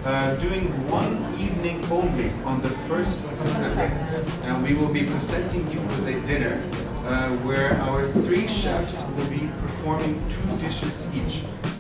doing one evening only on the 1st of December. And we will be presenting you with a dinner where our 3 chefs will be performing 2 dishes each.